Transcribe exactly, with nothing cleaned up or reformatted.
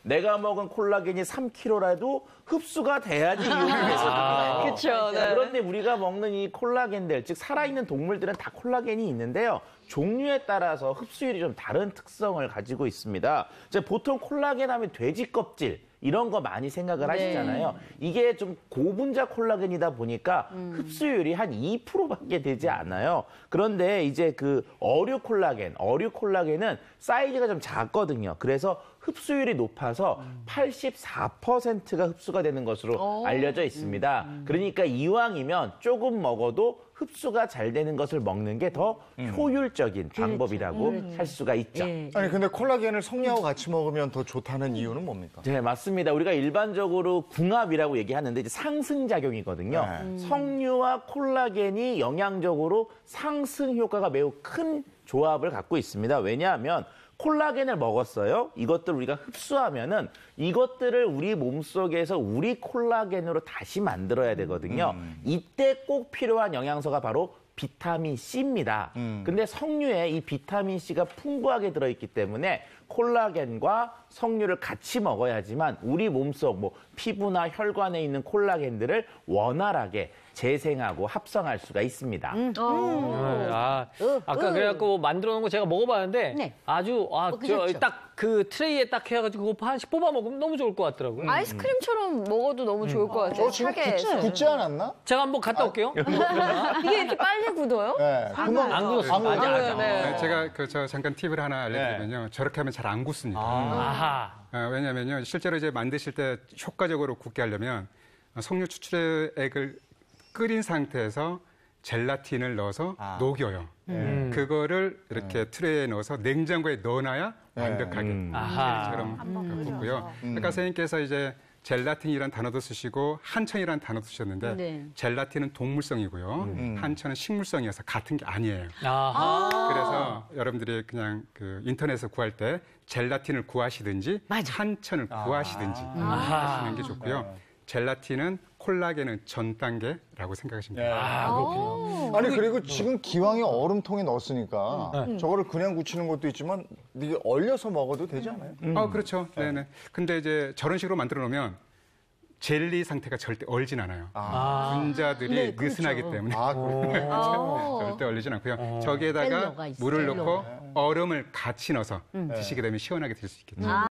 내가 먹은 콜라겐이 삼 킬로그램라도 흡수가 돼야지 이용이 되거든요. 아, 그렇죠. 네. 그런데 우리가 먹는 이 콜라겐들, 즉 살아있는 동물들은 다 콜라겐이 있는데요. 종류에 따라서 흡수율이 좀 다른 특성을 가지고 있습니다. 이제 보통 콜라겐 하면 돼지 껍질 이런 거 많이 생각을 네. 하시잖아요. 이게 좀 고분자 콜라겐이다 보니까 음. 흡수율이 한 이 퍼센트밖에 되지 않아요. 그런데 이제 그 어류 콜라겐, 어류 콜라겐은 사이즈가 좀 작거든요. 그래서 흡수율이 높아서 음. 팔십사 퍼센트가 흡수가 되는 것으로 오. 알려져 있습니다. 음. 그러니까 이왕이면 조금 먹어도 흡수가 잘 되는 것을 먹는 게 더 음. 효율적인 그렇죠. 방법이라고 음. 할 수가 있죠. 예. 아니 근데 콜라겐을 석류하고 같이 먹으면 더 좋다는 이유는 뭡니까? 네, 맞습니다. 우리가 일반적으로 궁합이라고 얘기하는데 이제 상승작용이거든요. 네. 음. 석류와 콜라겐이 영양적으로 상승 효과가 매우 큰 조합을 갖고 있습니다. 왜냐하면 콜라겐을 먹었어요. 이것들 우리가 흡수하면은 이것들을 우리 몸속에서 우리 콜라겐으로 다시 만들어야 되거든요. 음. 이때 꼭 필요한 영양소가 바로 비타민 C입니다. 음. 근데 석류에 이 비타민 C가 풍부하게 들어있기 때문에 콜라겐과 석류를 같이 먹어야지만 우리 몸속 뭐 피부나 혈관에 있는 콜라겐들을 원활하게 재생하고 합성할 수가 있습니다. 음. 음. 아, 아까 그래갖고 만들어 놓은 거 제가 먹어봤는데 네. 아주 아, 저 딱 그 트레이에 딱 해가지고 그거 하나씩 뽑아 먹으면 너무 좋을 것 같더라고요. 아이스크림처럼 먹어도 너무 좋을 것 같아요. 저 지금 굳지, 굳지 않았나? 제가 한번 갔다 올게요. 아, 이게 이렇게 빨리 굳어요? 네. 금방 안 굳었어요. 안 굳어요. 맞아, 네. 네. 제가 그 저 잠깐 팁을 하나 알려드리면요. 네. 저렇게 하면 잘 안 굳습니다. 아하. 어, 왜냐면요. 실제로 이제 만드실 때 효과적으로 굳게 하려면 석류 추출액을 끓인 상태에서 젤라틴을 넣어서 아. 녹여요. 음. 그거를 이렇게 음. 트레이에 넣어서 냉장고에 넣어놔야 완벽하게 음. 젤리처럼 음. 굳고요. 음. 아까 선생님께서 이제 젤라틴이라는 단어도 쓰시고 한천이라는 단어도 쓰셨는데 네. 젤라틴은 동물성이고요. 음. 한천은 식물성이어서 같은 게 아니에요. 아하. 그래서 여러분들이 그냥 그 인터넷에서 구할 때 젤라틴을 구하시든지 맞아. 한천을 아. 구하시든지 아하. 하시는 게 좋고요. 네. 젤라틴은 콜라겐은 전 단계라고 생각하시면 돼요. 아, 그렇군요. 아니 그리고 지금 기왕에 얼음통에 넣었으니까 네. 저거를 그냥 굳히는 것도 있지만 이게 얼려서 먹어도 되지 않아요? 음. 아, 그렇죠. 네. 네네. 근데 이제 저런 식으로 만들어 놓으면 젤리 상태가 절대 얼진 않아요. 아. 분자들이 네, 느슨하기 그렇죠. 때문에 아, 절대 얼리진 않고요. 오. 저기에다가 물을 넣고 얼음을 같이 넣어서 음. 드시게 되면 시원하게 드실 수 있겠죠. 음.